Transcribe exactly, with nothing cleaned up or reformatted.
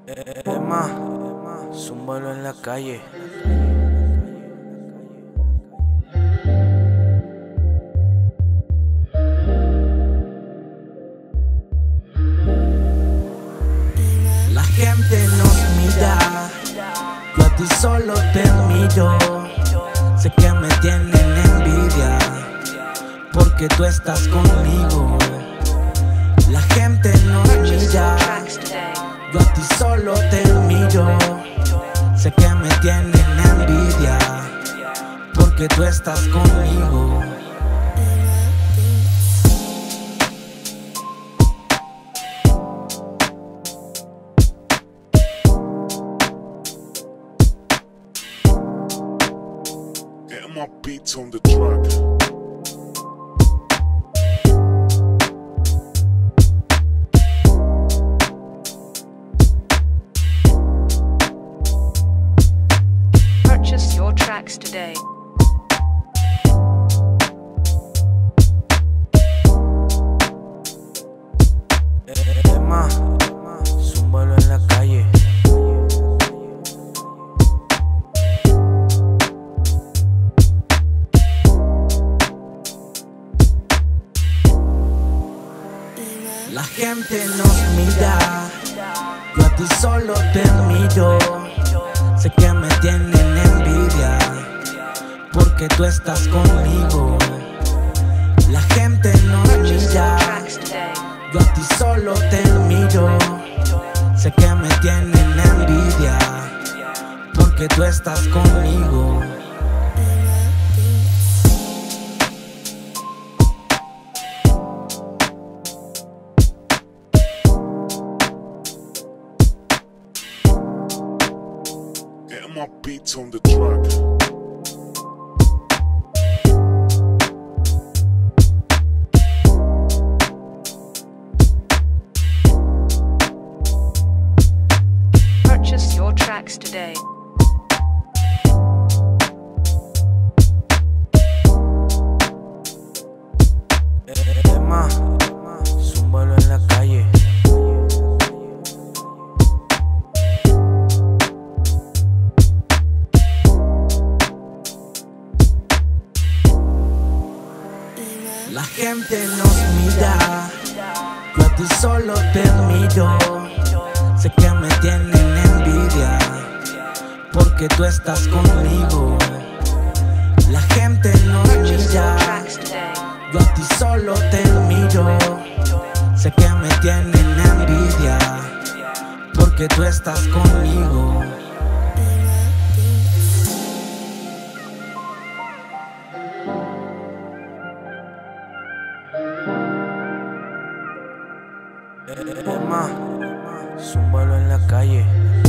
Emma, zúmbalo en la calle. La gente nos mira, yo a ti solo te miro. Sé que me tienen envidia, porque tú estás conmigo. La gente nos mira, yo a ti solo te miro. Sé que me tienen envidia, porque tú estás conmigo. Get my beats on the track. Purchase your tracks today. Emma, zúmbalo en la calle. La gente nos mira, yo a ti solo te miro. Sé que me tienen envidia, porque tú estás conmigo. La gente nos mira, yo a ti solo te miro. Sé que me tienen envidia, porque tú estás conmigo. Get my beats on the track. Purchase your tracks today. Emma, zúmbalo en la calle. La gente nos mira, yo a ti solo te miro. Sé que me tienen envidia, porque tú estás conmigo. La gente nos mira, yo a ti solo te miro. Sé que me tienen envidia, porque tú estás conmigo. Emma, zúmbalo en la calle.